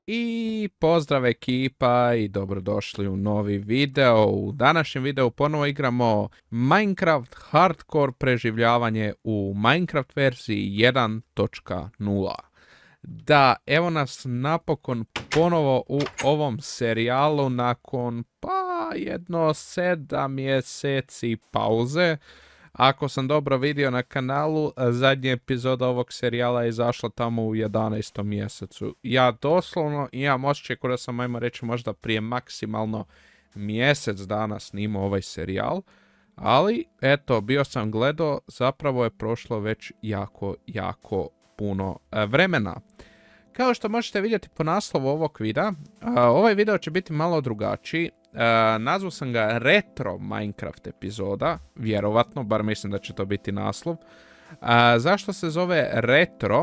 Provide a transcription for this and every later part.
I pozdrav ekipa i dobrodošli u novi video. U današnjem videu ponovo igramo Minecraft Hardcore preživljavanje u Minecraft verziji 1.0. Da, evo nas napokon ponovo u ovom serijalu nakon jedno 7 mjeseci pauze. Ako sam dobro vidio na kanalu, zadnja epizoda ovog serijala je izašla tamo u 11. mjesecu. Ja doslovno imam osjećaj da sam, ajmo reći, možda prije maksimalno mjesec dana snimao ovaj serijal. Ali, eto, bio sam gledao, zapravo je prošlo već jako puno vremena. Kao što možete vidjeti po naslovu ovog videa, ovaj video će biti malo drugačiji. Nazvao sam ga Retro Minecraft epizoda, vjerovatno, bar mislim da će to biti naslov. Zašto se zove Retro?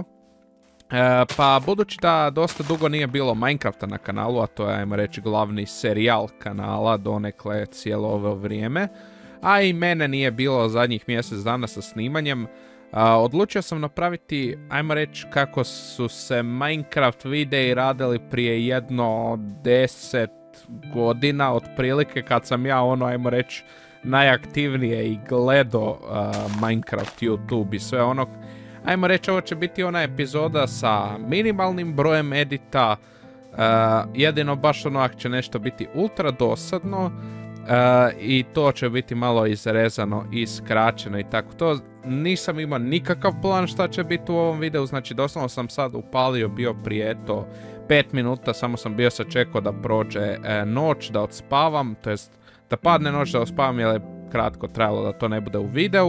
Pa budući da dosta dugo nije bilo Minecrafta na kanalu, a to je, ajmo reći, glavni serijal kanala donekle cijelo ovo vrijeme, a i mene nije bilo zadnjih mjesec dana sa snimanjem, odlučio sam napraviti, ajmo reći, kako su se Minecraft videi radili prije jedno 10 godina otprilike, kad sam ja ajmo reći, najaktivnije i gledao Minecraft YouTube i sve ono. Ajmo reći, ovo će biti ona epizoda sa minimalnim brojem edita, jedino baš ako će nešto biti ultra dosadno i to će biti malo izrezano i skraćeno i tako to. Nisam imao nikakav plan šta će biti u ovom videu, znači doslovno sam sad upalio bio prije 5 minuta, samo sam bio sačekao da prođe noć, da odspavam, to jest da padne noć da odspavam, jer je kratko trajalo da to ne bude u videu.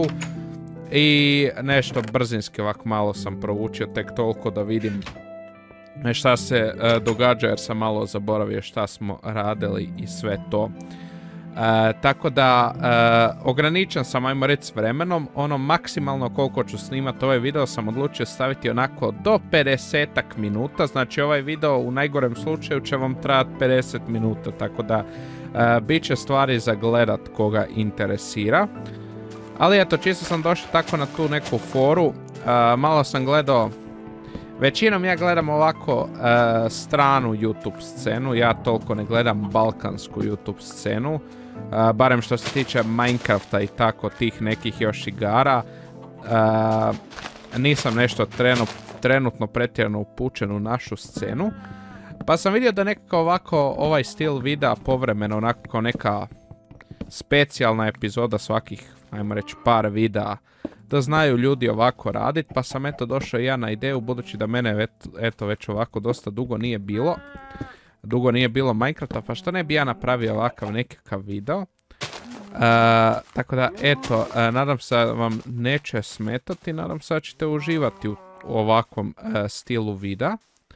I nešto brzinski ovako malo sam proučio, tek toliko da vidim šta se događa, jer sam malo zaboravio šta smo radili i sve to. Tako da ograničen sam, ajmo reći, s vremenom. Ono maksimalno koliko ću snimati ovaj video sam odlučio staviti onako do 50 minuta. Znači ovaj video u najgorem slučaju će vam trajati 50 minuta, tako da bit će stvari za gledat koga interesira. Ali eto, čisto sam došao tako na tu neku foru, malo sam gledao. Većinom ja gledam ovako stranu YouTube scenu, ja toliko ne gledam balkansku YouTube scenu, barem što se tiče Minecrafta i tako tih nekih još igara. Nisam nešto trenutno pretjerano upućen u našu scenu, pa sam vidio da nekako ovako ovaj stil videa povremeno onako kao neka specijalna epizoda svakih, ajmo reći, par videa, da znaju ljudi ovako raditi, pa sam eto došao ja na ideju, budući da mene eto već ovako dosta dugo nije bilo Minecrafta, pa što ne bi ja napravio ovakav nekakav video. Tako da eto, nadam se da vam neće smetati, nadam se da ćete uživati u ovakvom stilu videa.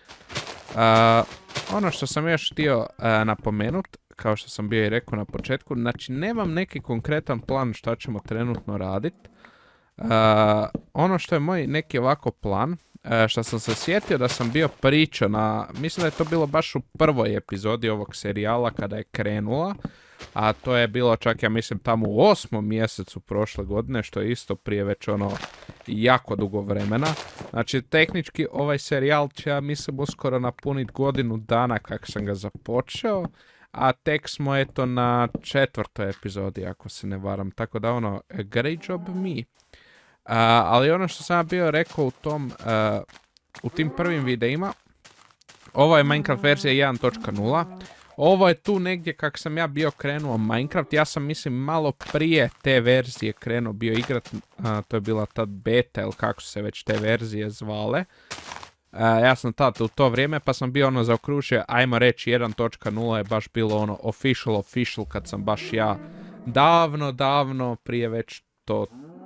Ono što sam još htio napomenuti, kao što sam bio i rekao na početku, znači nemam neki konkretan plan šta ćemo trenutno raditi. Ono što je moj neki ovako plan, što sam se sjetio da sam bio pričao mislim da je to bilo baš u prvoj epizodi ovog serijala kada je krenula, a to je bilo čak, ja mislim, tamo u 8. mjesecu prošle godine, što je isto prije već jako dugo vremena. Znači tehnički ovaj serijal će, ja mislim, uskoro napuniti godinu dana kako sam ga započeo, a tek smo eto na 4. epizodi, ako se ne varam, tako da great job me. Ali ono što sam bio rekao u tim prvim videima, ovo je Minecraft verzija 1.0. Ovo je tu negdje kako sam ja bio krenuo Minecraft. Ja sam, mislim, malo prije te verzije krenuo bio igrat, to je bila tad beta ili kako su se već te verzije zvale. Ja sam tad u to vrijeme pa sam bio zaokružio, ajmo reći 1.0 je baš bilo official kad sam baš ja davno prije već to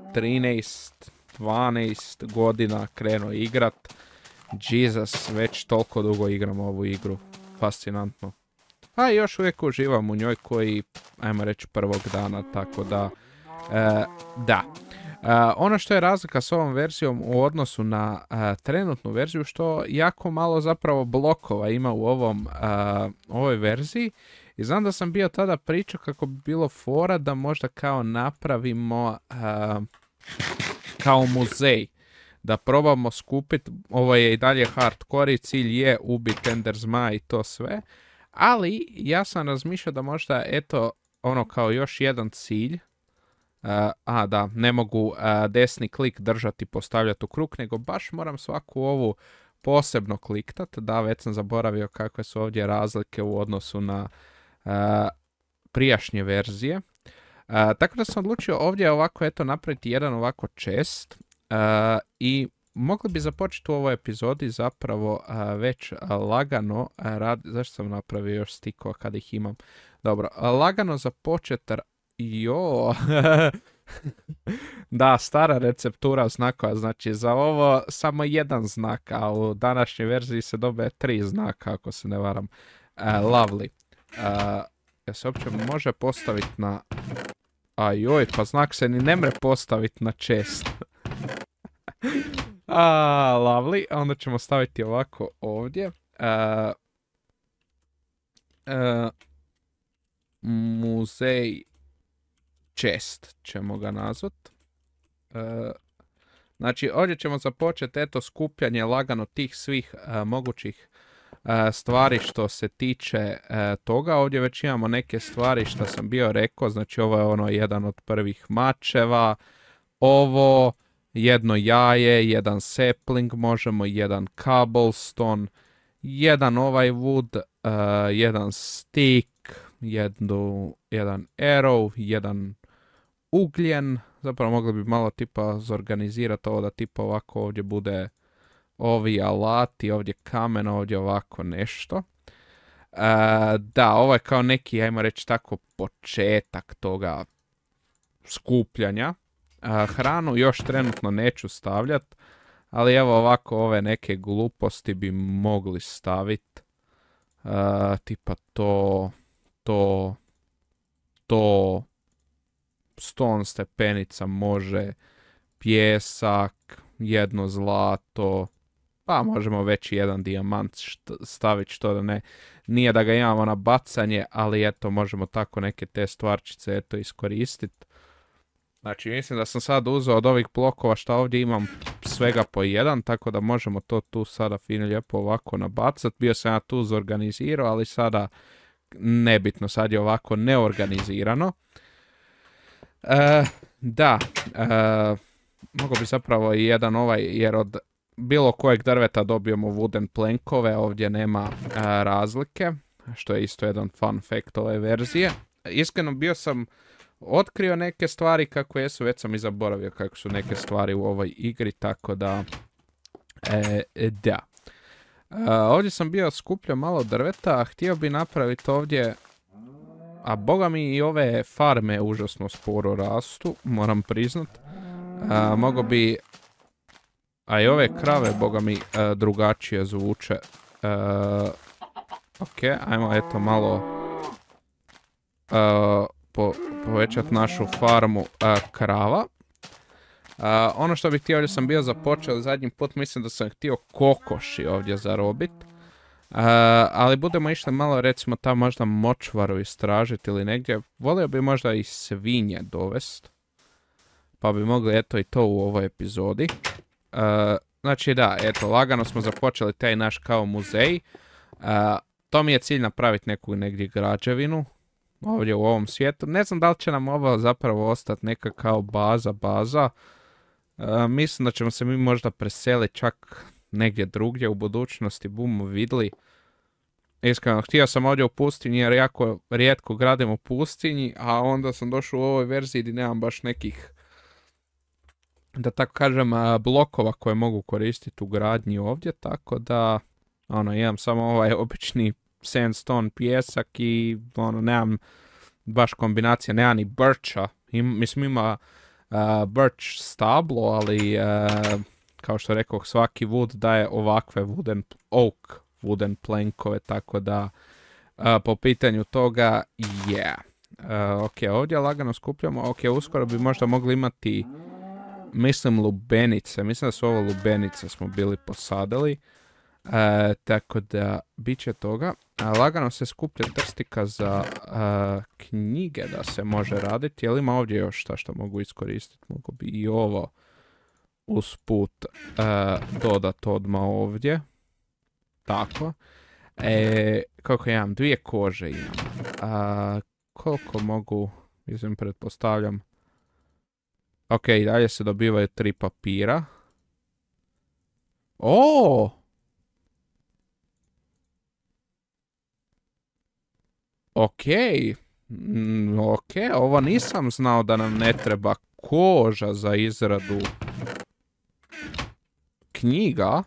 13-12 godina krenuo igrat. Jesus, već toliko dugo igram ovu igru. Fascinantno. A još uvijek uživam u njoj koji, ajmo reći, prvog dana, tako da, da. Ono što je razlika s ovom verzijom u odnosu na trenutnu verziju, što jako malo zapravo blokova ima u ovoj verziji. I znam da sam bio tada pričao kako bi bilo fora da možda kao napravimo kao muzej. da probamo skupiti. Ovo je i dalje hardcore i cilj je ubiti Ender Zmaja i to sve. Ali ja sam razmišljao da možda, eto, ono kao još jedan cilj. Da, ne mogu desni klik držati i postavljati u krug, nego baš moram svaku ovu posebno kliktat. Da, već sam zaboravio kakve su ovdje razlike u odnosu na prijašnje verzije. Tako da sam odlučio ovdje ovako, eto, napraviti jedan ovako chest. I mogli bi započeti u ovoj epizodi zapravo već lagano zašto sam napravio još stikova kad ih imam? Dobro, lagano započeti. Da, stara receptura znakova, znači za ovo samo jedan znak, a u današnjoj verziji se dobe 3 znaka, ako se ne varam. Lovely. Ja se uopće može postaviti na... Ajoj, pa znak se ni ne mre postaviti na chest. Lovely, onda ćemo staviti ovako ovdje. Muzej chest ćemo ga nazvat. Znači ovdje ćemo započeti, eto, skupljanje lagano tih svih mogućih stvari što se tiče toga. Ovdje već imamo neke stvari što sam bio rekao, znači ovo je ono jedan od prvih mačeva, ovo, jedno jaje, jedan sapling možemo, jedan cobblestone, jedan ovaj wood, jedan stick, jedan arrow, jedan ugljen. Zapravo mogli bi malo tipa zorganizirati ovo da tipa ovako ovdje bude ovi alati, ovdje kamen, ovdje ovako nešto. Da, ovo je kao neki, ajmo reći tako, početak toga skupljanja. Hranu još trenutno neću stavljati, ali evo ovako ove neke gluposti bi mogli staviti. Tipa to, stone stepenica može, pjesak, jedno zlato, pa možemo već jedan dijamant staviti, što da ne. Nije da ga imamo na bacanje, ali eto, možemo tako neke te stvarčice eto iskoristiti. Znači, mislim da sam sad uzeo od ovih blokova što ovdje imam svega po jedan, tako da možemo to tu sada fino lijepo ovako nabacati. Bio sam ja tu zorganizirao, ali sada nebitno, sad je ovako neorganizirano. Mogu bi zapravo i jedan ovaj, jer od bilo kojeg drveta dobijemo wooden plankove, ovdje nema razlike, što je isto jedan fun fact ove verzije. Iskreno bio sam otkrio neke stvari kako jesu, već sam i zaboravio kako su neke stvari u ovoj igri, tako da da. Ovdje sam bio skupljao malo drveta, htio bi napraviti ovdje, a boga mi i ove farme užasno sporo rastu, moram priznat. Mogu bi, a i ove krave boga mi drugačije zvuče. Ok, ajmo eto malo povećati našu farmu krava. Ono što bih htio, ovdje sam bio započeo zadnji put, mislim da sam htio kokoši ovdje zarobit. Ali budemo išli malo, recimo tam možda močvaru istražiti ili negdje. Volio bi možda i svinje dovest, pa bi mogli eto i to u ovoj epizodi. Znači da, eto, lagano smo započeli taj naš kao muzej. To mi je cilj napraviti neku negdje građevinu ovdje u ovom svijetu. Ne znam da li će nam ovo zapravo ostati neka kao baza. Mislim da ćemo se mi možda preseliti čak negdje drugdje u budućnosti, bumo vidjeli. Iskreno, htio sam ovdje u pustinji jer jako rijetko gradim u pustinji, a onda sam došao u ovoj verziji gdje nemam baš nekih, da tako kažem, blokova koje mogu koristiti u gradnji ovdje, tako da imam samo ovaj obični sandstone pjesak i nemam baš kombinacija, nema ni bircha. Mislim ima birch stablo, ali kao što rekao, svaki wood daje ovakve wooden plankove, tako da po pitanju toga ok, ovdje lagano skupljamo. Ok, uskoro bi možda mogli imati, mislim, lubenice. Mislim da su ovo lubenice smo bili posadili. Tako da, bit će toga. Lagano se skuplja trstika za knjige da se može raditi. Jel ima ovdje još šta što mogu iskoristiti? Mogu bi i ovo usput dodat odmah ovdje. Tako. Koliko imam? 2 kože imam. Koliko mogu, mislim, pretpostavljam. Ok, dalje se dobivaju 3 papira. O! Ok. Ok, ovo nisam znao da nam ne treba koža za izradu knjiga.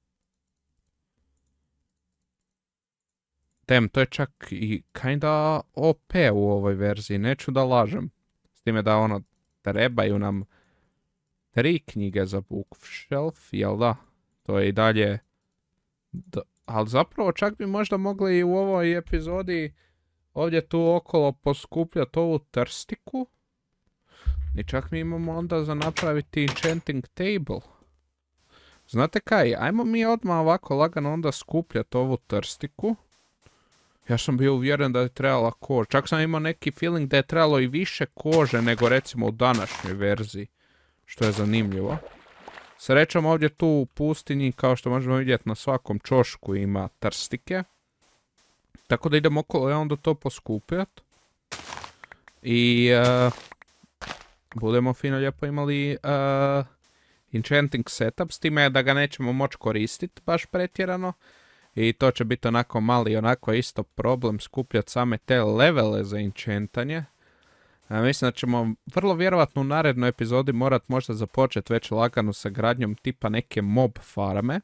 To je čak i kinda OP u ovoj verziji, neću da lažem. S time da ono, trebaju nam 3 knjige za bookshelf, jel da? To je i dalje... ali zapravo čak bi možda mogli i u ovoj epizodi ovdje tu okolo poskupljati ovu trstiku. I čak mi imamo onda za napraviti enchanting table. Znate kaj, ajmo mi odmah ovako lagano onda skupljati ovu trstiku. Ja sam bio uvjeren da je trebala koža. Čak sam imao neki feeling da je trebalo i više kože nego recimo u današnjoj verziji. Što je zanimljivo. Srećom ovdje tu u pustinji, kao što možemo vidjeti na svakom čošku ima trstike. Tako da idemo okolo i onda to poskupjati. I budemo fino lijepo imali enchanting setup. S time da ga nećemo moći koristiti baš pretjerano. I to će biti onako mali, onako isto problem skupljati same te levele za enchantanje. Mislim da ćemo vrlo vjerovatno u narednoj epizodi morat možda započeti već lagano sa gradnjom tipa neke mob farme.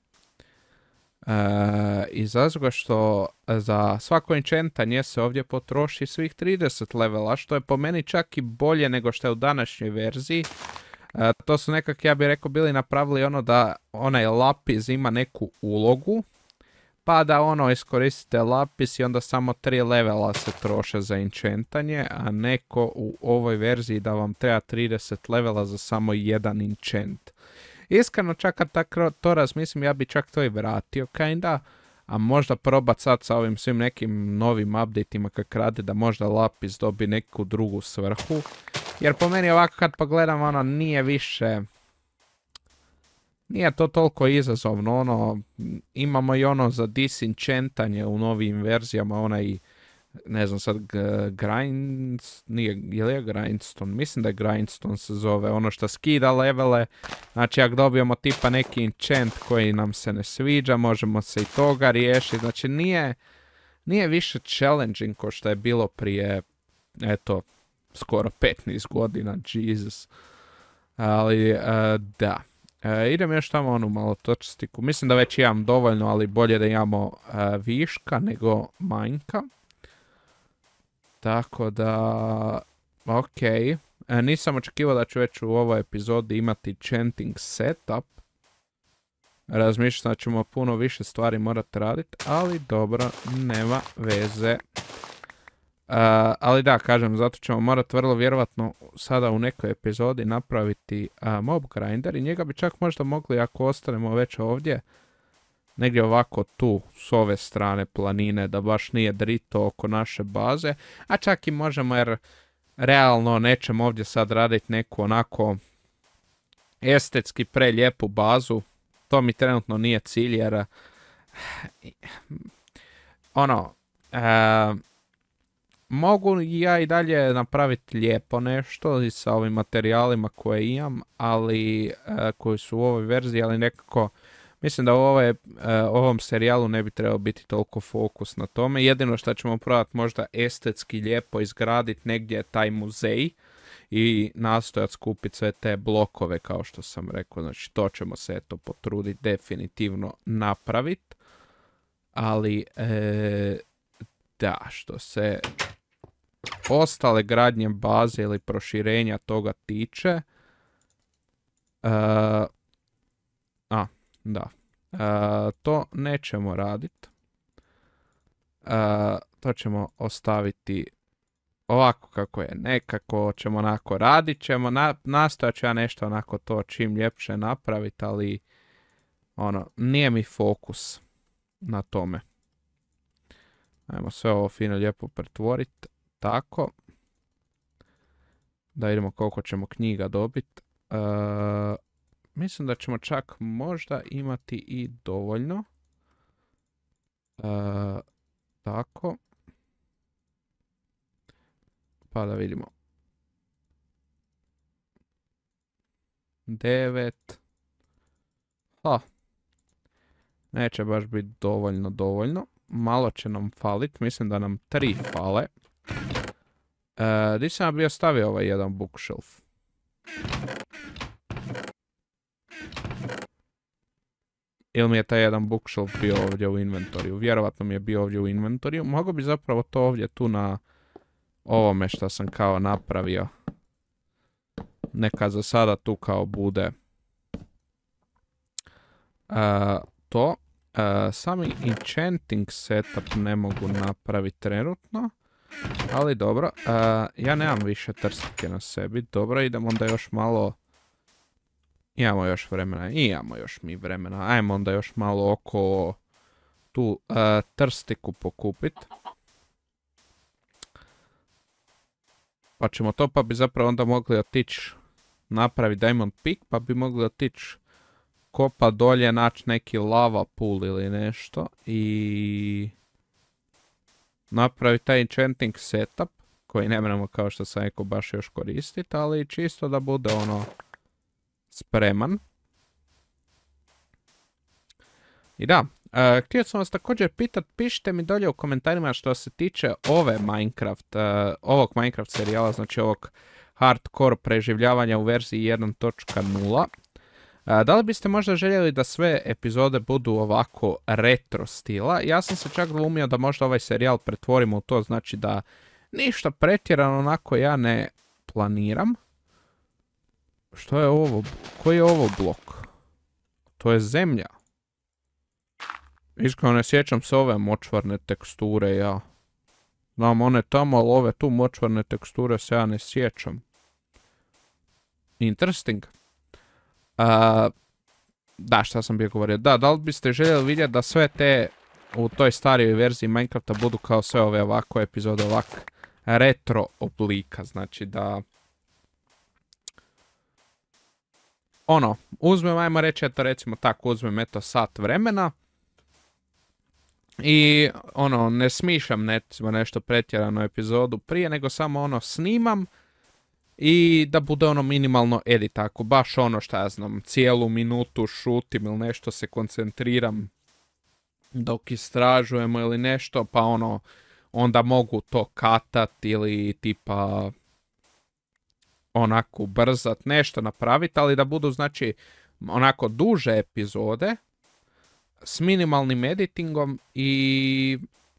Iz razloga što za svako enchantanje se ovdje potroši svih 30 levela, što je po meni čak i bolje nego što je u današnjoj verziji. To su nekak, ja bih rekao, bili napravili ono da onaj lapis ima neku ulogu. Pa da ono iskoristite lapis i onda samo 3 levela se troše za enchantanje, a neko u ovoj verziji da vam treba 30 levela za samo jedan enchant. Iskreno čak kad tako to razmislim, ja bi čak to i vratio kinda, a možda probat sad sa ovim svim nekim novim updateima kak radi da možda lapis dobi neku drugu svrhu. Jer po meni ovako kad pogledam ono nije više... Nije to toliko izazovno, ono, imamo i ono za disenchantanje u novim verzijama, onaj, ne znam sad, je li je grindstone? Mislim da je grindstone se zove, ono što skida levele, znači ako dobijemo tipa neki enchant koji nam se ne sviđa, možemo se i toga riješiti, znači nije više challenging ko što je bilo prije, eto, skoro 15 godina, Jesus, ali da. Idem još tamo onu malo točstiku. Mislim da već imam dovoljno, ali bolje da imamo viška nego manjka. Tako da... Ok. Nisam očekivao da ću već u ovoj epizodi imati enchanting setup. Razmišljam da ćemo puno više stvari morati raditi, ali dobro, nema veze. Ali da, kažem, zato ćemo morati vrlo vjerovatno sada u nekoj epizodi napraviti mob grinder i njega bi čak možda mogli, ako ostanemo već ovdje, negdje ovako tu, s ove strane planine, da baš nije drito oko naše baze, a čak i možemo jer realno nećemo ovdje sad raditi neku onako estetski prelijepu bazu, to mi trenutno nije cilj jer ono... Mogu ja i dalje napraviti lijepo nešto i sa ovim materijalima koje imam, ali koji su u ovoj verziji, ali nekako mislim da u ovom serijalu ne bi trebao biti toliko fokus na tome. Jedino što ćemo probati možda estetski lijepo izgraditi negdje taj muzej i nastojati skupiti sve te blokove kao što sam rekao. Znači to ćemo se eto potruditi definitivno napraviti. Ali da, što se ostale gradnje baze ili proširenja toga tiče. Da. To nećemo raditi. To ćemo ostaviti ovako kako je. Nekako ćemo onako radit ćemo. Nastojat ću ja nešto onako to čim ljepše napraviti, ali ono, nije mi fokus na tome. Ajmo sve ovo fino lijepo pretvoriti. Tako. Da vidimo koliko ćemo knjiga dobiti. mislim da ćemo čak možda imati i dovoljno. Tako. Pa da vidimo. 9. Neće baš biti dovoljno. Malo će nam falit. Mislim da nam 3 fale. Di sam ja bio stavio ovaj jedan bookshelf? Ili mi je taj jedan bookshelf bio ovdje u inventoriju? Vjerovatno mi je bio ovdje u inventoriju. Mogu bi zapravo to ovdje tu na ovome što sam kao napravio. Neka za sada tu kao bude. To. Sami enchanting setup ne mogu napraviti trenutno. Ali dobro. Ja nemam više trstike na sebi. Dobro, idemo onda još malo. Imamo još vremena. Ajmo onda još malo oko tu trstiku pokupit. Pa ćemo to, pa bi zapravo onda mogli otići napraviti diamond pick, pa bi mogli otići kopa dolje, naći neki lava pool ili nešto i napraviti taj enchanting setup, koji ne moramo kao što sam rekao baš još koristiti, ali čisto da bude ono spreman. I da, htio sam vas također pitat, pišite mi dolje u komentarima što se tiče ovog Minecraft serijala, znači ovog hardcore preživljavanja u verziji 1.0. Da li biste možda željeli da sve epizode budu ovako retro stila? Ja sam se čak dvoumio da možda ovaj serijal pretvorimo u to, znači da ništa pretjerano onako ja ne planiram. Što je ovo? Koji je ovo blok? To je zemlja. Iskreno ne sjećam se ove močvarne teksture, ja. Znam one tamo, ali ove tu močvarne teksture se ja ne sjećam. Interesting. Da, šta sam bio govorio? Da li biste željeli vidjeti da sve te u toj starijoj verziji Minecrafta budu kao sve ove ovako epizode, ovak retro oblika, znači da ono, uzmem, ajmo reći, eto recimo tako, uzmem eto sat vremena i ono, ne smišljam nešto pretjerano epizodu prije, nego samo ono snimam i da bude ono minimalno edit, ako baš ono šta ja znam, cijelu minutu šutim ili nešto se koncentriram dok istražujemo ili nešto, pa ono, onda mogu to katat ili tipa onako brzat, nešto napraviti, ali da budu znači onako duže epizode s minimalnim editingom i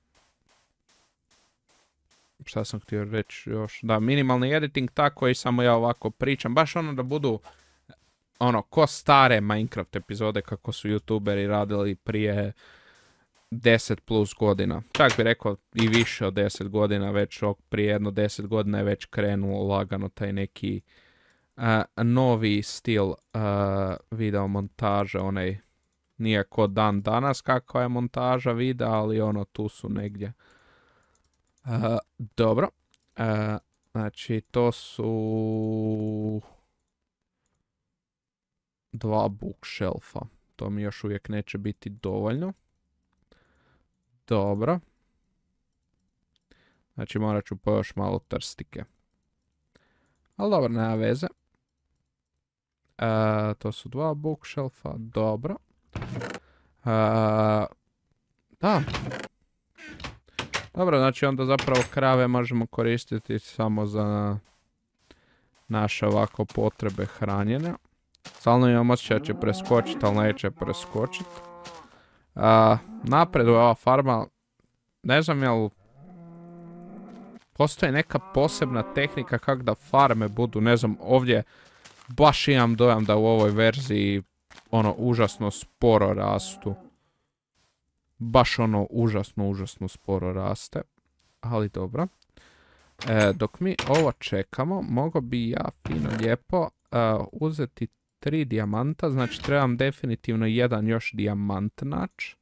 šta sam htio reći još, da minimalni editing tako i samo ja ovako pričam, baš ono da budu ono ko stare Minecraft epizode kako su youtuberi radili prije 10 plus godina. Čak bi rekao i više od 10 godina, već prije jedno 10 godina je već krenuo lagano taj neki novi stil video montaže, onaj nije ko dan danas kakva je montaža videa, ali ono tu su negdje. Dobro. Znači to su 2 bookshelfa. To mi još uvijek neće biti dovoljno. Dobro. Znači morat ću po još malo trstike. Ali dobro, nema veze. To su 2 bookshelfa. Dobro. Da. Dobro, znači onda zapravo krave možemo koristiti samo za naše ovako potrebe hranjenja. Stalno imam osjećaj da će preskočiti, ali neće preskočiti. Napreduje ova farma. Ne znam jel postoji neka posebna tehnika kako da farme budu, ne znam, ovdje baš imam dojam da u ovoj verziji ono užasno sporo rastu. Baš ono užasno sporo raste. Ali dobro. Dok mi ovo čekamo, mogo bi ja fino lijepo uzeti 3 dijamanta. Znači trebam definitivno jedan još dijamant naći.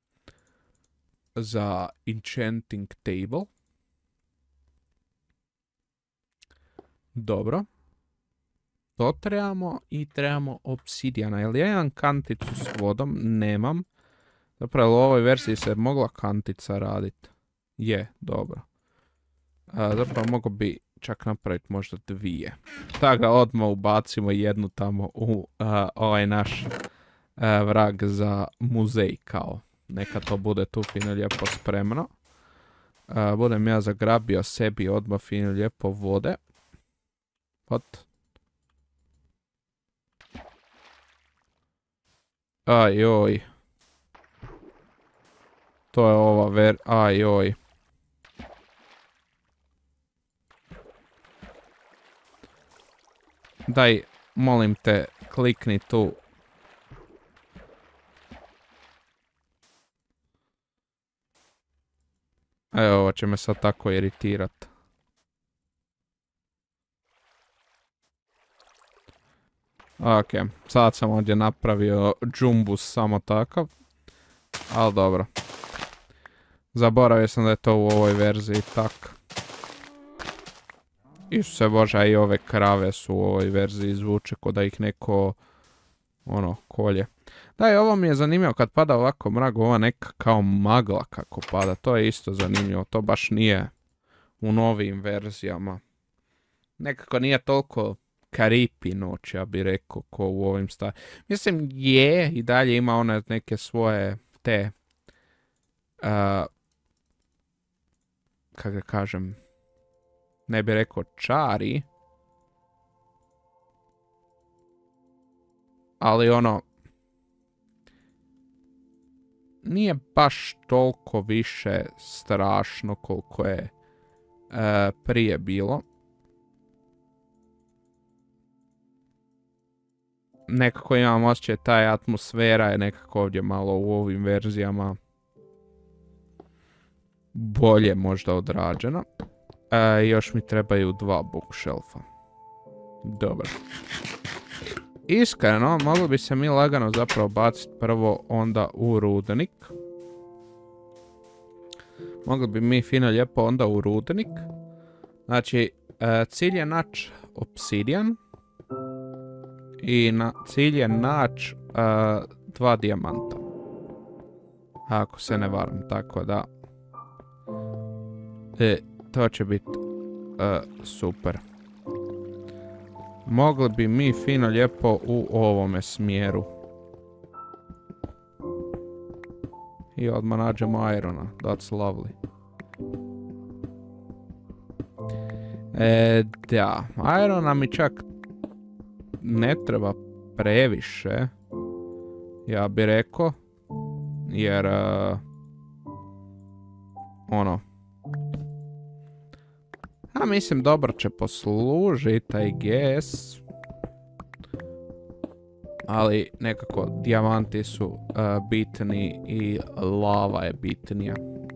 Za enchanting table. Dobro. To trebamo i trebamo obsidijana. Jel ja imam kanticu s vodom? Nemam. Zapravo u ovoj verziji se mogla kantica raditi. Je, dobro. Zapravo mogu bi čak napraviti možda dvije. Tako da odmah ubacimo jednu tamo u ovaj naš vrag za muzej kao. Neka to bude tu fino lijepo spremno. Budem ja zagrabio sebi odmah fino lijepo vode. Ajoj. To je ova ajoj. Daj, molim te, klikni tu. Evo, ovo će me sad tako iritirat. Ok, sad sam ovdje napravio džumbus samo takav. Ali dobro. Zaboravio sam da je to u ovoj verziji tak. Isuse Bože, i ove krave su u ovoj verziji zvuče ko da ih neko kolje. Da, i ovo mi je zanimljivo kad pada ovako mrak, ova neka kao magla kako pada, to je isto zanimljivo, to baš nije u novim verzijama. Nekako nije toliko creepy noć, ja bih rekao, ko u ovim Mislim, je, i dalje ima one neke svoje te, kako da kažem, ne bih rekao čari, ali nije baš toliko više strašno koliko je prije bilo. Nekako imam osjećaj, taj atmosfera je nekako ovdje malo u ovim verzijama bolje možda odrađena. Još mi trebaju 2 bookshelfa. Dobro. Iskreno, mogli bi se mi lagano zapravo baciti prvo onda u rudenik. Mogli bi mi fino lijepo onda u rudenik. Znači, cilj je naći obsidijan. I cilj je naći 2 dijamanta. Ako se ne varam, tako da. To će biti super. Mogli bi mi fino lijepo u ovome smjeru. I odmah nađemo irona. That's lovely. Da, irona mi čak ne treba previše. Ja bih rekao. Jer mislim dobro će poslužiti, I guess. Ali nekako dijamanti su bitni i lava je bitnija.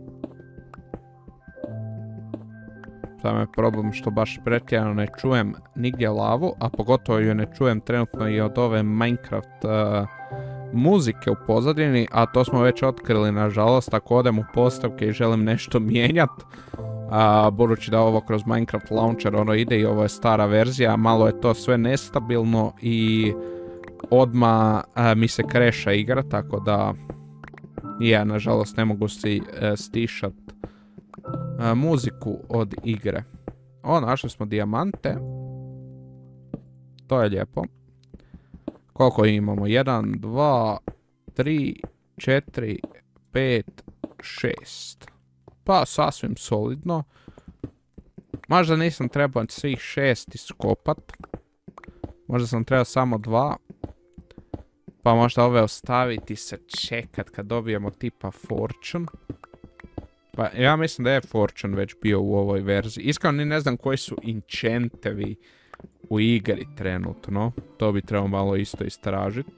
Samo je problem što baš pretjerano ne čujem nigdje lavu, a pogotovo ju ne čujem trenutno i od ove Minecraft muzike u pozadini, a to smo već otkrili nažalost. Ako odem u postavke i želim nešto mijenjati, budući da ovo kroz Minecraft Launcher ide i ovo je stara verzija, malo je to sve nestabilno i odmah mi se kreša igra, tako da ja nažalost ne mogu si stišat muziku od igre. Našli smo dijamante. To je lijepo. Koliko imamo? 1, 2, 3, 4, 5, 6. Pa sasvim solidno. Možda nisam trebao svih 6 iskopat. Možda sam trebao samo 2. Pa možda ove ostaviti se čekat kad dobijemo tipa Fortune. Pa ja mislim da je Fortune već bio u ovoj verziji. Iskreno ni ne znam koji su enchantevi u igri trenutno. To bi trebalo malo isto istražiti.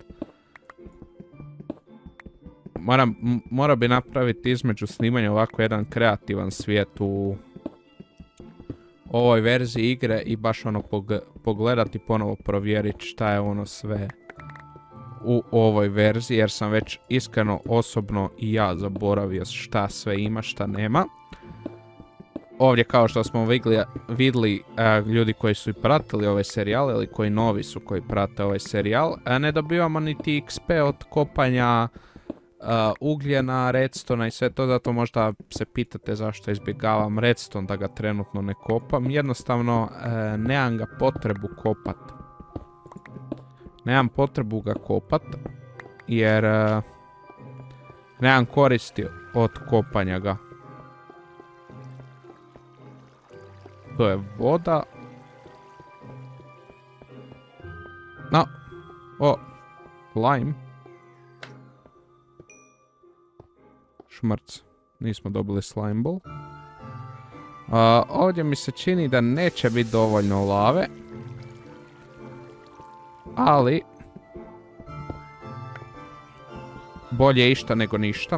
Mora bi napraviti između snimanja ovako jedan kreativan svijet u ovoj verziji igre i baš pogledati ponovo provjeriti šta je sve u ovoj verziji, jer sam već iskreno osobno i ja zaboravio šta sve ima, šta nema. ovdje kao što smo vidjeli ljudi koji su i pratili ove serijale ili koji novi su koji prate ovaj serijal, ne dobivamo niti XP od kopanja ugljena, redstona i sve to, zato možda se pitate zašto izbjegavam redstone da ga trenutno ne kopam. Jednostavno nemam ga potrebu kopat. Nemam potrebu ga kopat jer nemam koristi od kopanja ga. To je voda. No. O. Lime. Šmrc. Nismo dobili slime ball. Ovdje mi se čini da neće biti dovoljno lave. Ali bolje išta nego ništa.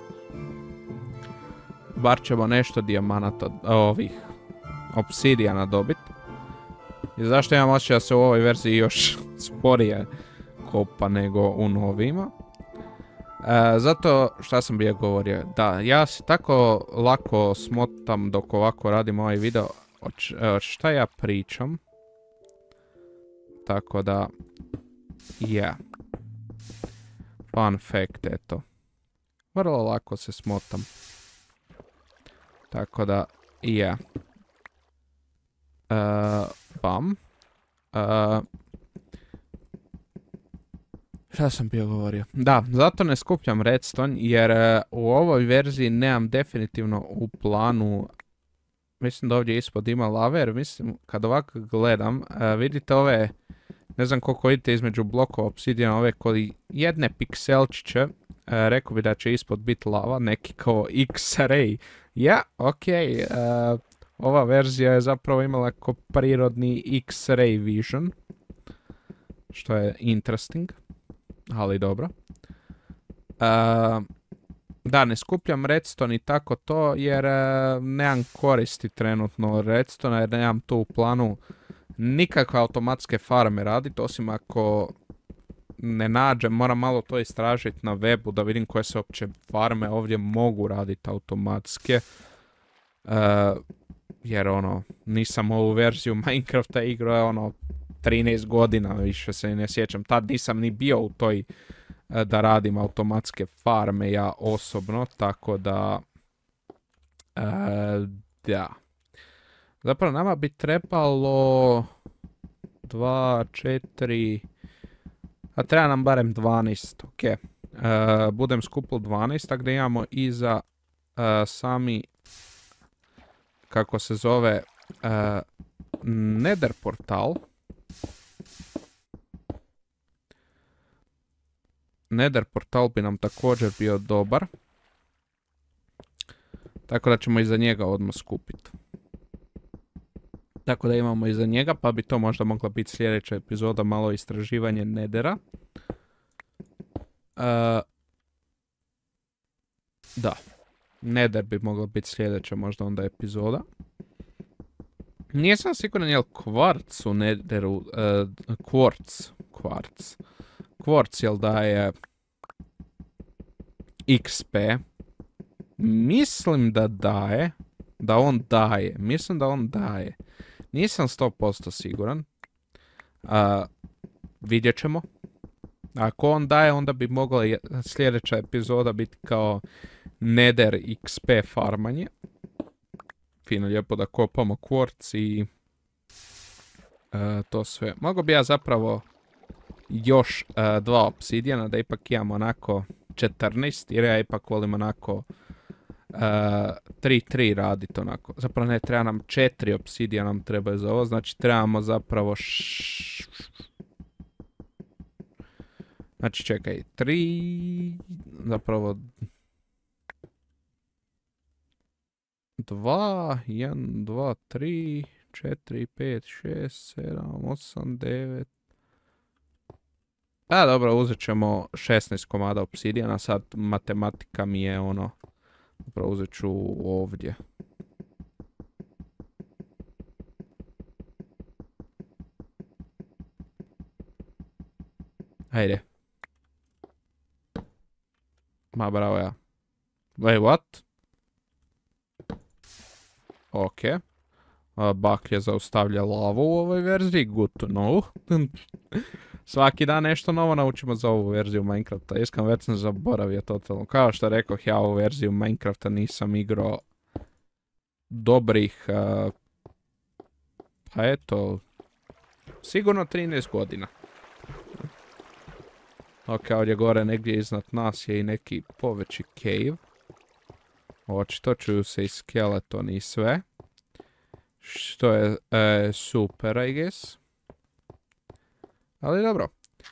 Bar ćemo nešto dijamanata, ovih obsidijana dobiti. I zašto imam osjećaj da se u ovoj verziji još sporije kopa nego u novima. Zato šta sam bio govorio, da ja se tako lako smotam dok ovako radim ovaj video, šta ja pričam. Tako da, yeah. Fun fact, eto. Vrlo lako se smotam. Tako da, yeah. Bam. Šta sam bio govorio? Da, zato ne skupljam redstone jer u ovoj verziji nemam definitivno u planu. Mislim da ovdje ispod ima lave jer mislim kad ovako gledam vidite ove, ne znam koliko vidite između blokova obsidijana, ove koji jedne pikselčiće, rekao bi da će ispod biti lava, neki kao X-ray. Ja, okej. Ova verzija je zapravo imala kao prirodni X-ray vision. Što je interesting. Ali dobro. Da, ne skupljam redstone i tako to jer nemam koristi trenutno redstone jer nemam tu u planu nikakve automatske farme raditi, osim ako ne nađem, moram malo to istražiti na webu da vidim koje se uopće farme ovdje mogu raditi automatske. Jer ono, nisam ovu verziju Minecrafta igrao ono 13 godina, više se ne sjećam. Tad nisam ni bio u toj da radim automatske farme ja osobno, tako da da. Zapravo nama bi trebalo 2, 4, a treba nam barem 12, ok. Budem skupil 12, tako da imamo i za sami, kako se zove, Nether portal. Nether portal bi nam također bio dobar. Tako da ćemo iza njega odmah skupiti. Tako da imamo iza njega, pa bi to možda mogla biti sljedeća epizoda, malo istraživanje Nethera. Da. Nether bi mogla biti sljedeća možda onda epizoda. Nisam siguran jel kvarc u Netheru, kvarc jel daje XP. Mislim da daje, mislim da on daje. Nisam 100% siguran. Vidjet ćemo. Ako on daje, onda bi mogla sljedeća epizoda biti kao Nether XP farmanje. Fino lijepo da kopamo kvarc i to sve. Mogao bi ja zapravo još 2 obsidijana da ipak imam onako 14, jer ja ipak volim onako 3 raditi onako. Zapravo ne, treba nam 4 obsidijana nam trebaju za ovo, znači trebamo zapravo znači čekaj, 3, zapravo 2, 1, 2, 3, 4, 5, 6, 7, 8, 9. A dobro, uzet ćemo 16 komada obsidijana, sad matematika mi je ono, zapravo uzet ću ovdje. Ajde. Ma bravo ja. Wait, what? Ok. Baklje zaustavlja lavu u ovoj verziji, good to know. Svaki dan nešto novo naučimo za ovu verziju Minecrafta. Iskreno već sam zaboravio totalno. Kao što rekoh, ja ovu verziju Minecrafta nisam igrao dobrih, pa eto, sigurno 13 godina. Ok, ovdje gore negdje iznad nas je i neki poveći cave. Očito čuju se i skeleton i sve. Što je super, I guess. Ali dobro.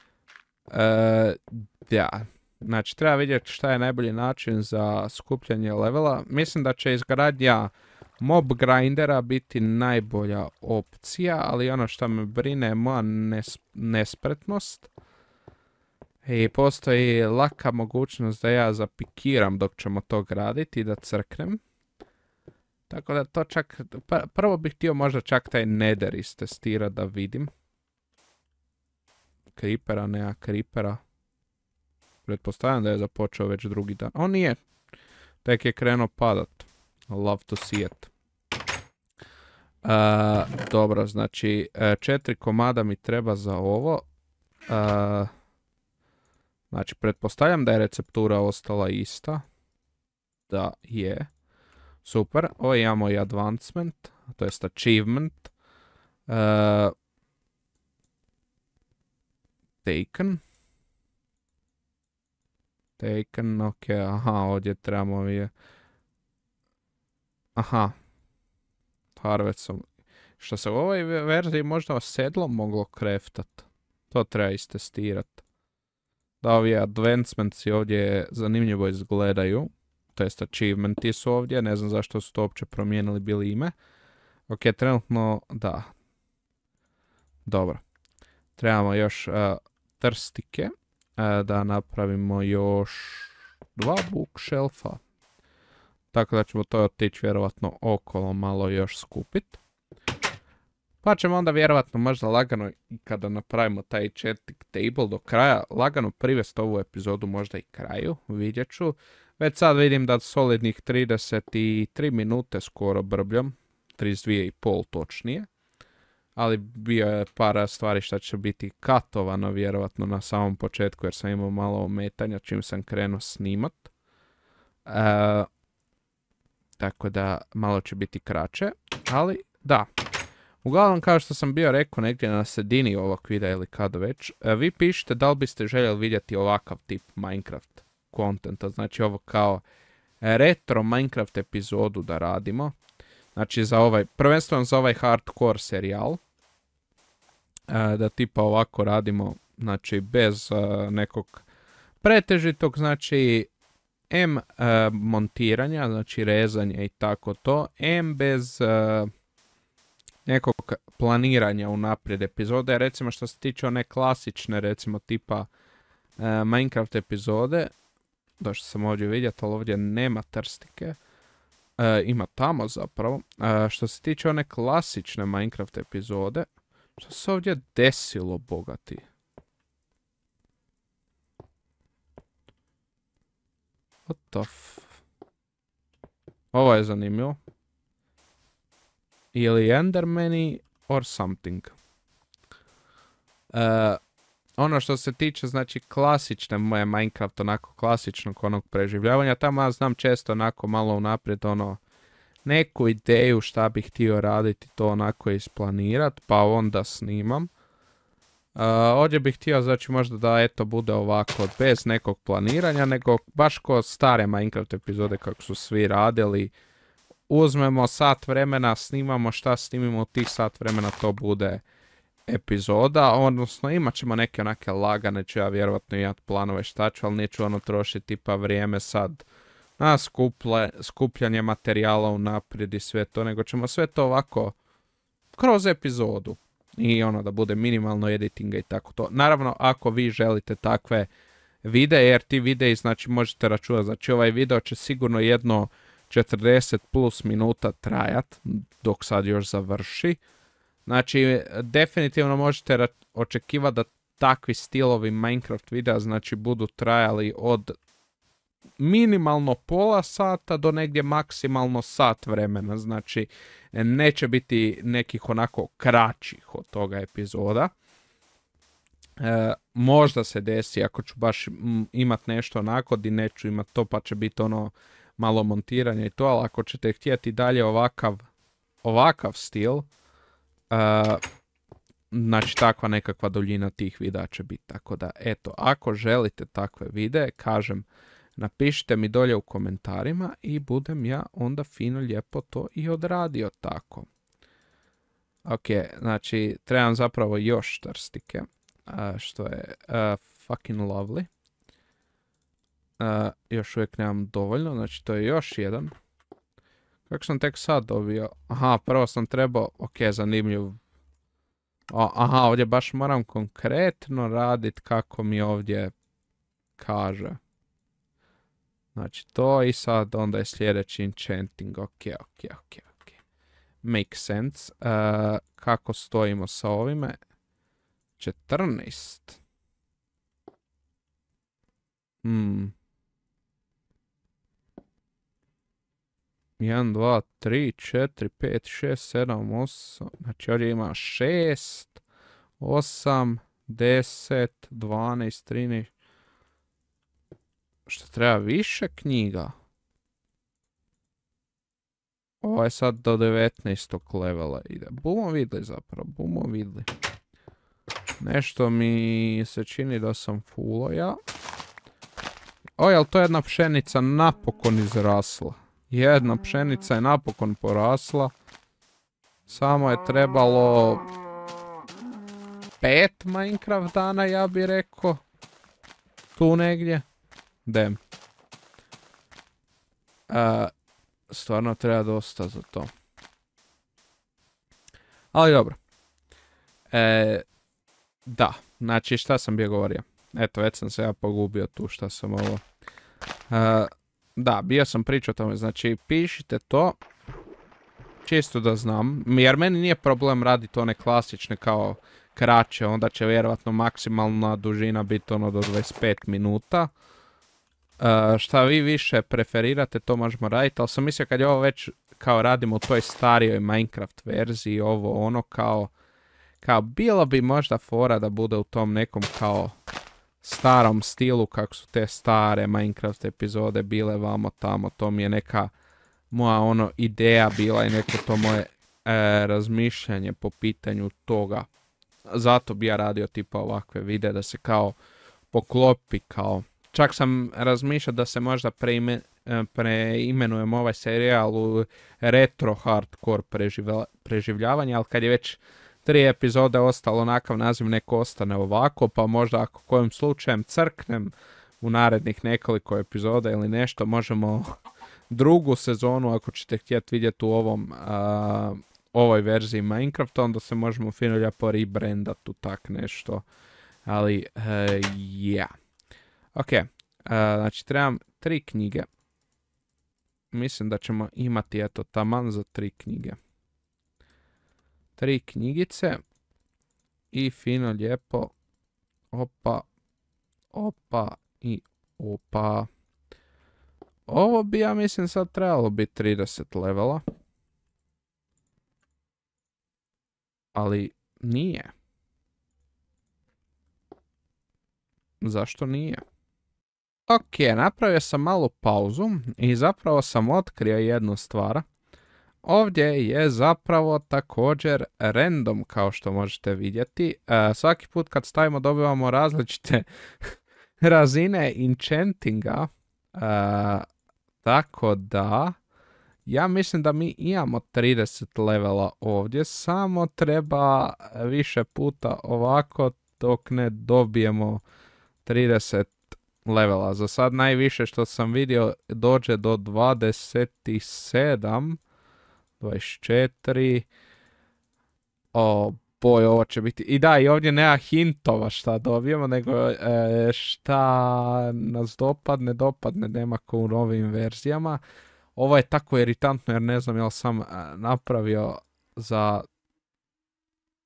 Ja. Znači, treba vidjeti šta je najbolji način za skupljanje levela. Mislim da će izgradnja mob grindera biti najbolja opcija, ali ono što me brine je moja nespretnost. I postoji laka mogućnost da ja zapikiram dok ćemo to graditi i da crknem. Tako da to čak, prvo bih htio možda čak taj nether istestirati da vidim. Creepera, nema creepera. Pretpostavljam da je započeo već drugi dan. O, nije. Tek je krenuo padat. Love to see it. Dobro, znači 4 komada mi treba za ovo. Znači, pretpostavljam da je receptura ostala ista. Da, je. Super. Ovo imamo i advancement, to jest achievement. Taken. Taken, ok, aha, ovdje trebamo je... Aha. Harvestom. Što se u ovoj verziji možda sedlom moglo craftat. To treba istestirat. Da, ovi advancements ovdje zanimljivo izgledaju. To jest achievementi su ovdje, ne znam zašto su to uopće promijenili bili ime. Ok, trenutno, da. Dobro. Trebamo još trstike. Da napravimo još 2 bookshelfa. Tako da ćemo to otići vjerovatno okolo malo još skupit. Pa ćemo onda vjerovatno možda lagano i kada napravimo taj chatting table do kraja, lagano privesti ovu epizodu možda i kraju, vidjet ću. Već sad vidim da solidnih 33 minute skoro brbljam, 32,5 točnije. Ali bio je par stvari što će biti katovano vjerovatno na samom početku jer sam imao malo ometanja čim sam krenuo snimat. Tako da malo će biti kraće, ali da. Uglavnom, kao što sam bio rekao negdje na sredini ovog videa ili kada već, vi pišite da li biste željeli vidjeti ovakav tip Minecraft kontenta, znači ovo kao retro Minecraft epizodu da radimo. Znači za ovaj, prvenstveno za ovaj hardcore serijal, da tipa ovako radimo, znači bez nekog pretežitog, znači montiranja, znači rezanja i tako to, bez nekog planiranja unaprijed epizode, recimo što se tiče one klasične, recimo tipa Minecraft epizode, došao sam ovdje vidjeti, ali ovdje nema trstike, ima tamo zapravo, što se tiče one klasične Minecraft epizode, što se ovdje desilo, bogati? What the Ovo je zanimljivo. Ili Endermani or something. Ono što se tiče, znači, klasične moje Minecraft, onako klasičnog onog preživljavanja, tamo ja znam često onako malo unaprijed, ono, neku ideju šta bih htio raditi, to onako isplanirat, pa onda snimam. Ovdje bih htio, znači, možda da eto bude ovako, bez nekog planiranja, nego baš ko stare Minecraft epizode kako su svi radili. Uzmemo sat vremena, snimamo šta snimimo, tih sat vremena to bude epizoda, odnosno imat ćemo neke onake lagane, ću ja vjerovatno imati planove šta ću, ali neću ono trošiti tipa vrijeme sad na skupljanje materijala unaprijed i sve to, nego ćemo sve to ovako kroz epizodu i ono da bude minimalno editinga i tako to. Naravno, ako vi želite takve videe, jer ti videi, znači, možete računati, znači ovaj video će sigurno jedno 40 plus minuta trajat, dok sad još završi. Znači, definitivno možete očekivati da takvi stilovi Minecraft videa, znači, budu trajali od minimalno pola sata do negdje maksimalno sat vremena. Znači, neće biti nekih onako kraćih od toga epizoda. Možda se desi ako ću baš imat nešto onako di neću imat to, pa će biti ono malo montiranje i to, ali ako ćete htjeti dalje ovakav stil, znači takva nekakva duljina tih videa će biti. Tako da, eto, ako želite takve videe, kažem, napišite mi dolje u komentarima i budem ja onda fino lijepo to i odradio tako. Ok, znači trebam zapravo još trstike, što je fucking lovely. Još uvijek nemam dovoljno, znači to je još jedan. Kako sam tek sad dobio? Aha, prvo sam trebao, ok, zanimljiv. Aha, ovdje baš moram konkretno radit kako mi ovdje kaže. Znači to i sad onda je sljedeći enchanting, ok. Make sense. Kako stojimo sa ovime? 14. 1, 2, 3, 4, 5, 6, 7, 8. Znači ovdje ima 6, 8, 10, 12, 13. Što treba više knjiga? Ovo je sad do 19. levela ide. Bumo vidli zapravo, bumo vidli. Nešto mi se čini da sam fullo ja. O, jel to jedna pšenica napokon izrasla? Jedna pšenica je napokon porasla. Samo je trebalo 5 Minecraft dana, ja bi rekao. Tu negdje. Damn. Stvarno treba dosta za to. Ali dobro. Da, znači šta sam bio govorio? Eto, već sam se ja pogubio tu šta sam ovo. Da, bio sam pričao o tome, znači pišite to. Čisto da znam, jer meni nije problem raditi one klasične kao kraće, onda će vjerovatno maksimalna dužina biti ono do 25 minuta. Šta vi više preferirate, to možemo raditi, ali sam mislio kad je ovo već kao radimo u toj starijoj Minecraft verziji, ovo ono kao bilo bi možda fora da bude u tom nekom kao starom stilu kako su te stare Minecraft epizode bile vamo tamo, to mi je neka moja ono ideja bila i neko to moje razmišljanje po pitanju toga. Zato bi ja radio tipa ovakve videe da se kao poklopi kao. Čak sam razmišljao da se možda preimenujem ovaj serijal u retro hardcore preživljavanje, ali kad je već 3 epizode ostalo onakav naziv, neko ostane ovako, pa možda ako kojim slučajem crknem u narednih nekoliko epizoda ili nešto, možemo drugu sezonu, ako ćete htjeti vidjeti u ovoj verziji Minecrafta, onda se možemo fino lijepo rebrandat u tak nešto. Ali, yeah. Ok, znači trebam 3 knjige. Mislim da ćemo imati eto taman za 3 knjige. 3 knjigice. I fino lijepo. Opa. Opa i opa. Ovo bi ja mislim sad trebalo biti 30 levela. Ali nije. Zašto nije? Ok, napravio sam malu pauzu i zapravo sam otkrio jednu stvar. Ovdje je zapravo također random kao što možete vidjeti. Svaki put kad stavimo dobivamo različite razine enchantinga. Tako da ja mislim da mi imamo 30 levela ovdje. Samo treba više puta ovako dok ne dobijemo 30 levela. Za sad najviše što sam vidio dođe do 27, 24. O boj, ovo će biti. I da, i ovdje nema hintova šta dobijemo, nego šta nas dopadne, nema kao u novim verzijama. Ovo je tako iritantno jer ne znam jel sam napravio za...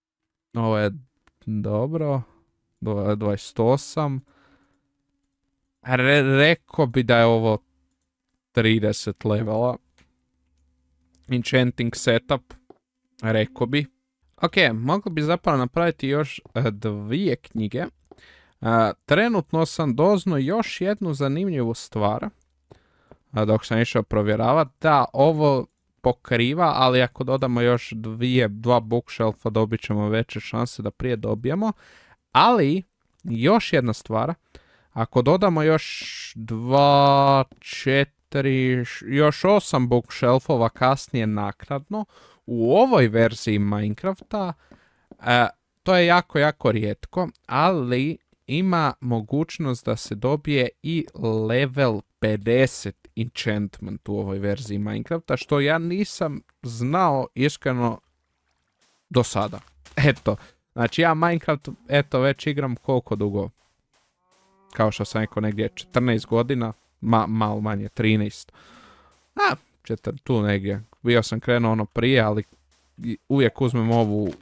Ovo je dobro. 28. Rekao bi da je ovo 30 levela. Enchanting setup. Rekao bi. Ok, mogli bi zapravo napraviti još 2 knjige. Trenutno sam doznao još jednu zanimljivu stvar. Dok sam išao provjeravati. Da, ovo pokriva, ali ako dodamo još 2 bookshelfa dobit ćemo veće šanse da prije dobijemo. Ali, još jedna stvar. Ako dodamo još 2, 4, još 8 bookshelfova kasnije naknadno, u ovoj verziji Minecrafta, to je jako, jako rijetko, ali ima mogućnost da se dobije i level 50 enchantment u ovoj verziji Minecrafta, što ja nisam znao iskreno do sada. Eto, znači ja Minecraft već igram koliko dugo? Kao što sam rekao, negdje 14 godina, malo manje, 13. Tu negdje. Bio sam krenuo ono prije, ali uvijek uzmem ovu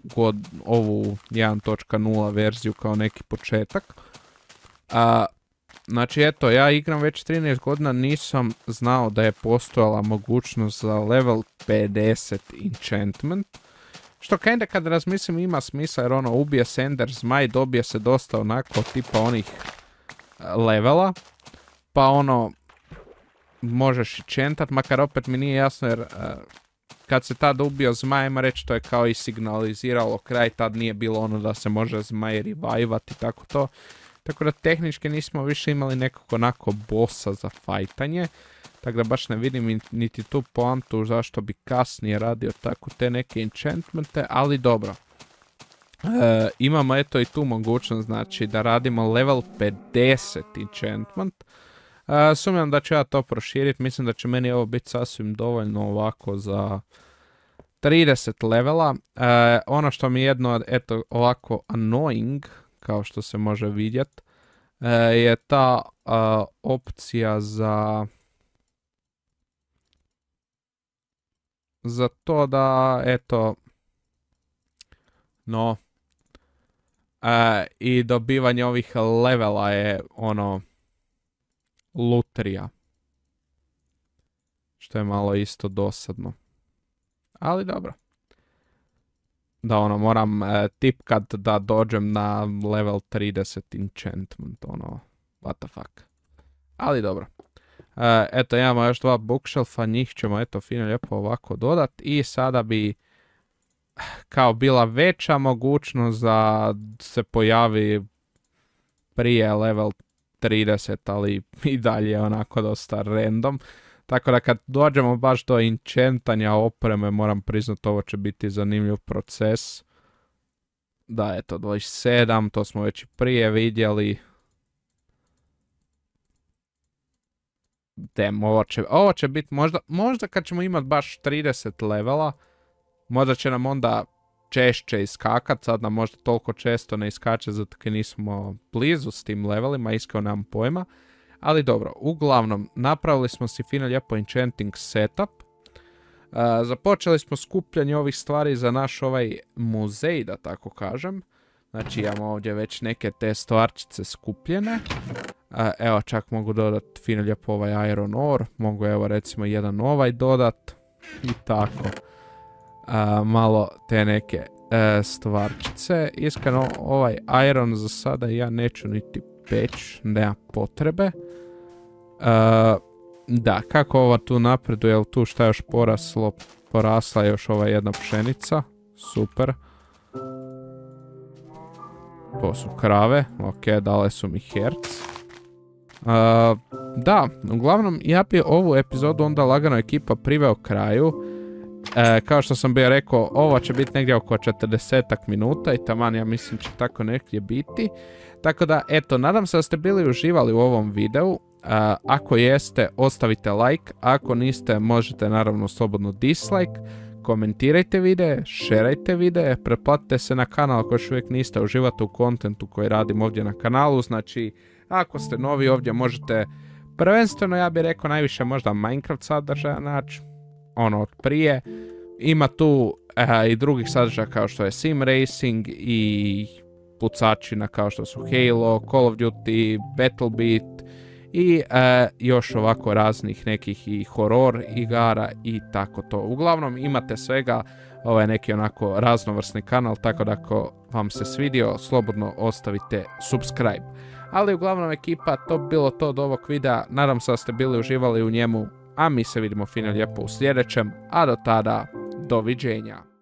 1.0 verziju kao neki početak. Znači eto, ja igram već 13 godina, nisam znao da je postojala mogućnost za level 50 enchantment. Što kinda kad razmislim ima smisla, jer ono ubije se Ender zmaj, dobije se dosta onako tipa onih levela. Pa ono, možeš enchantat, makar opet mi nije jasno jer kad se tad ubio zmajima reći to je kao i signaliziralo kraj, tad nije bilo ono da se može zmaj revivati i tako to. Tako da tehnički nismo više imali nekog onako bossa za fajtanje. Tako da baš ne vidim niti tu poantu zašto bi kasnije radio tako te neke enchantmente, ali dobro. Imamo eto i tu mogućnost, znači da radimo level 50 enchantment. Sumnjam da ću ja to proširiti, mislim da će meni ovo biti sasvim dovoljno ovako za 30 levela. Ono što mi je jedno, eto, ovako annoying, kao što se može vidjeti, je ta opcija za to da, eto, no, i dobivanje ovih levela je ono lutrija. Što je malo isto dosadno. Ali dobro. Da ono, moram tipkat da dođem na level 30 enchantment, ono, what the fuck. Ali dobro. Eto, imamo još 2 bookshelfa, njih ćemo eto fino lijepo ovako dodat i sada bi kao bila veća mogućnost da se pojavi prije level 30, ali i dalje onako dosta random. Tako da kad dođemo baš do enchantanja opreme, moram priznati ovo će biti zanimljiv proces. Da, eto, 27, to smo već i prije vidjeli. Ovo će biti možda kad ćemo imati baš 30 levela, možda će nam onda češće iskakat, sad nam možda toliko često ne iskače zato kad nismo blizu s tim levelima, iskreno nemam pojma. Ali dobro, uglavnom, napravili smo si fino lijepo enchanting setup. Započeli smo skupljanje ovih stvari za naš ovaj muzej, da tako kažem. Znači imamo ovdje već neke te stvarčice skupljene. Evo, čak mogu dodati fino lijepo ovaj iron ore. Mogu evo recimo jedan ovaj dodat. I tako. Malo te neke stvarčice. Iskreno ovaj iron za sada ja neću niti peć, nema potrebe. Da, kako ovo tu napreduje, jel tu šta još poraslo? Porasla je još ova jedna pšenica. Super. To su krave, ok, dale su mi herc. Da, uglavnom ja bi ovu epizodu onda lagano ekipa priveo kraju. Kao što sam bio rekao, ovo će biti negdje oko 40 minuta i taman ja mislim će tako negdje biti. Tako da, eto, nadam se da ste bili uživali u ovom videu. Ako jeste, ostavite like, ako niste, možete naravno slobodno dislike. Komentirajte videe, šerajte videe, pretplatite se na kanal ako još uvijek niste, uživate u kontentu koji radim ovdje na kanalu. Znači, ako ste novi ovdje možete, prvenstveno ja bih rekao najviše možda Minecraft sadržaja naći. Ono od prije. Ima tu i drugih sadržaja kao što je Sim Racing i pucačina kao što su Halo, Call of Duty, BattleBeat i još ovako raznih nekih i horor igara i tako to. Uglavnom imate svega, ovo je neki onako raznovrsni kanal, tako da ako vam se svidio, slobodno ostavite subscribe. Ali uglavnom ekipa, to bi bilo to od ovog videa, nadam se da ste bili uživali u njemu, a mi se vidimo fino lijepo u sljedećem, a do tada, doviđenja.